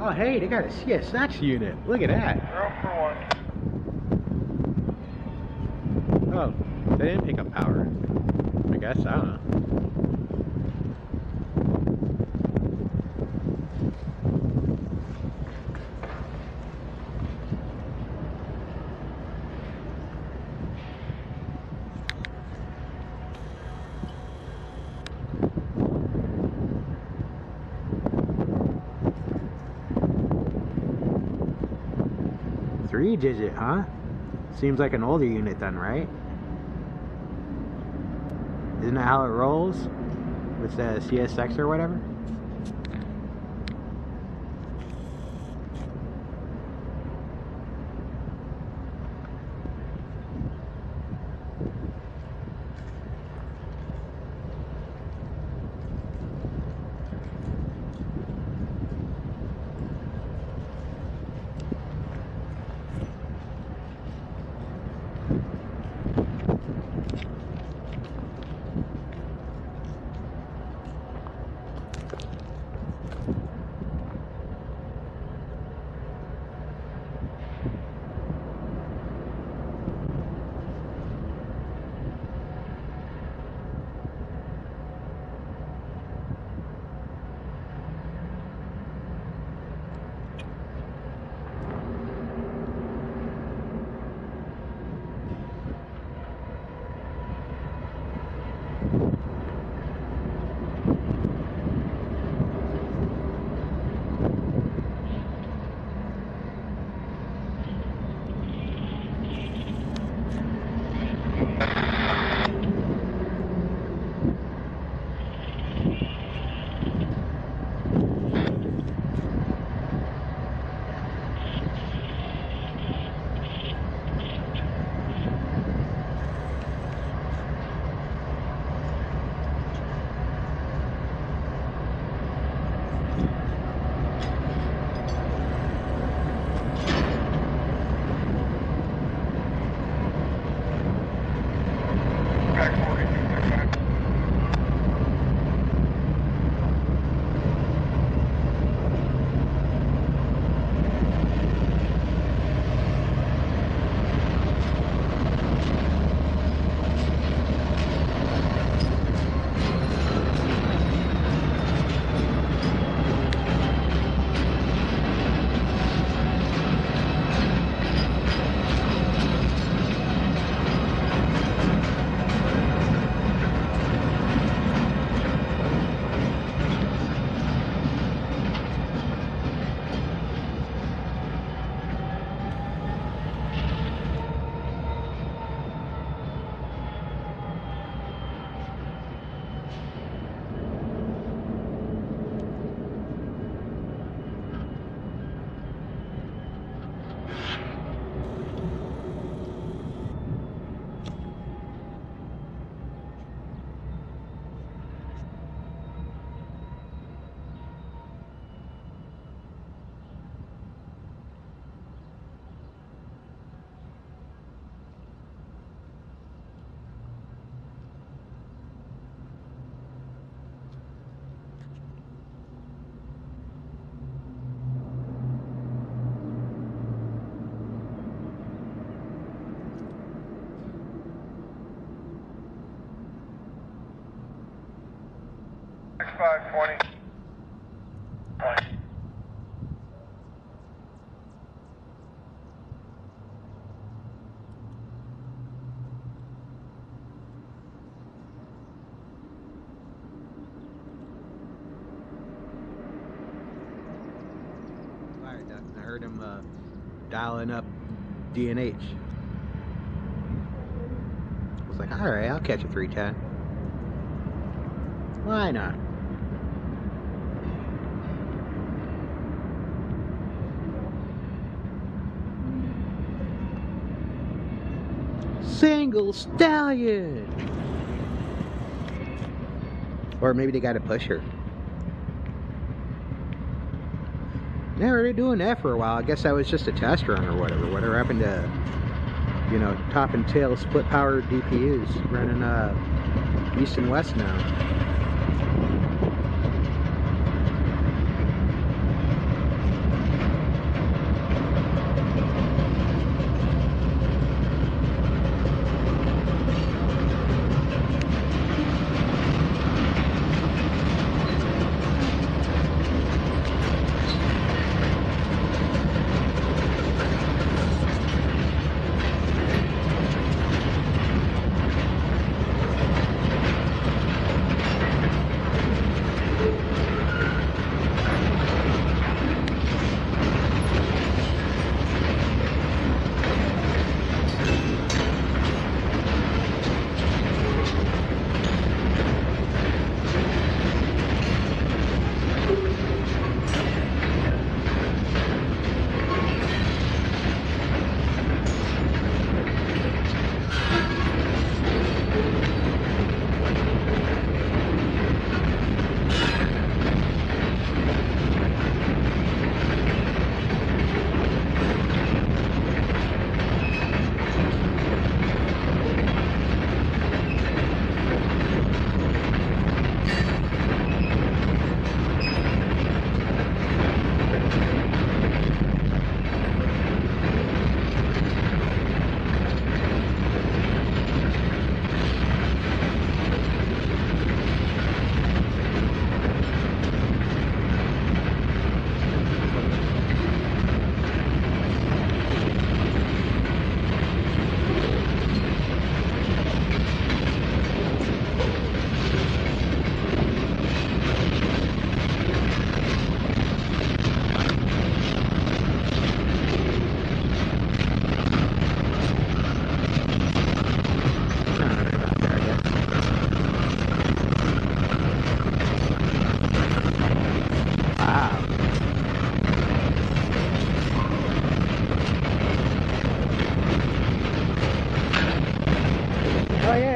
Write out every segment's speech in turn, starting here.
Oh, hey, they got a CSX unit. Look at that. 0 for 1. Oh, they didn't pick up power. I guess, I don't know. Three-digit, huh? Seems like an older unit then, right? Isn't that how it rolls? With the CSX or whatever? X520. Fire ducks. I heard him dialing up D&H. I was like, alright, I'll catch a 310. Why not? Single stallion! Or maybe they got a pusher. Yeah, they're doing that for a while. I guess that was just a test run or whatever. Whatever happened to, you know, top and tail split power DPUs running east and west now.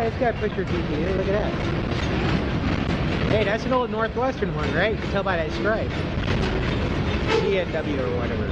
it's got pusher DPU. Look at that. Hey, that's an old Northwestern one, right? You can tell by that stripe. CNW or whatever.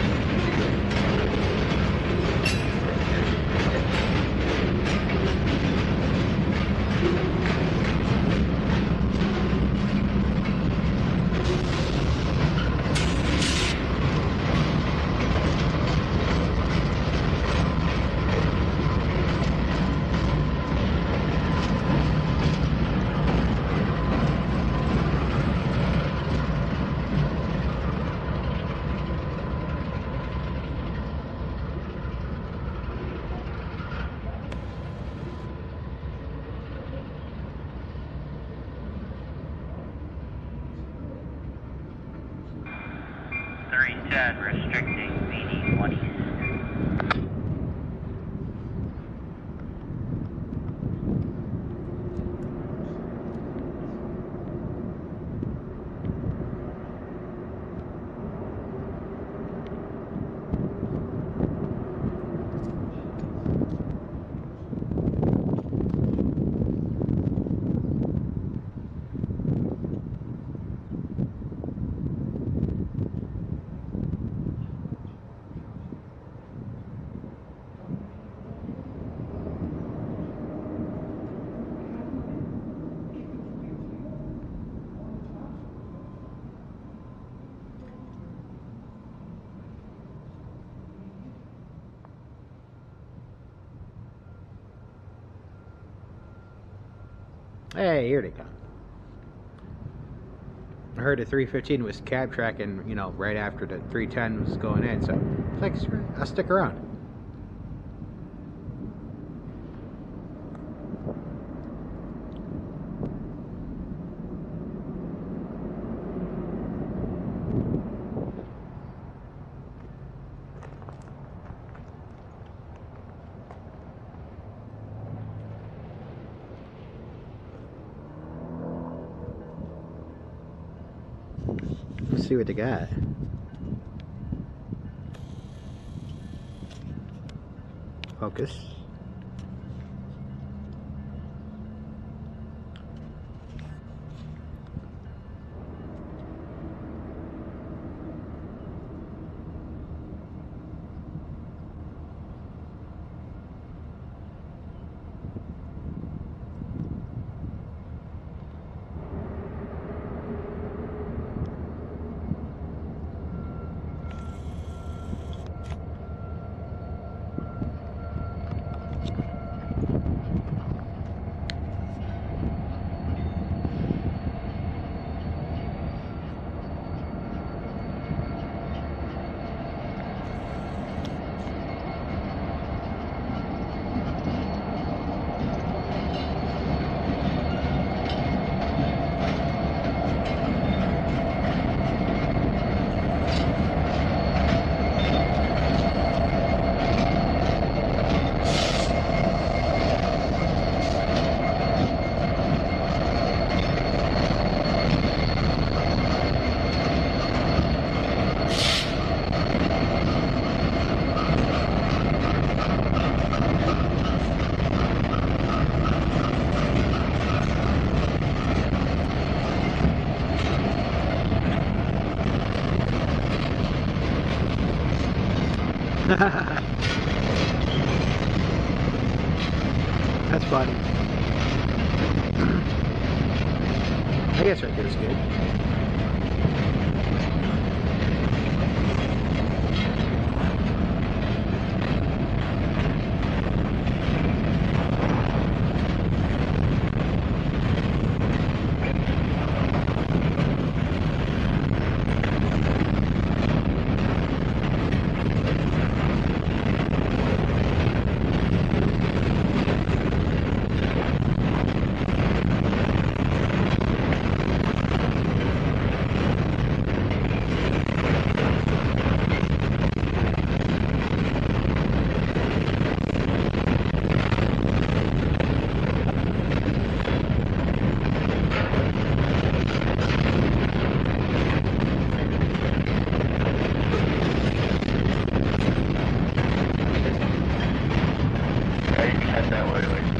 Restricting BD-20s. Hey, here they come. I heard the 315 was cab tracking, you know, right after the 310 was going in, so it's like, I'll stick around. Let's see what they got. Focus. That's funny. I guess right there's good. Yeah, you can head that way.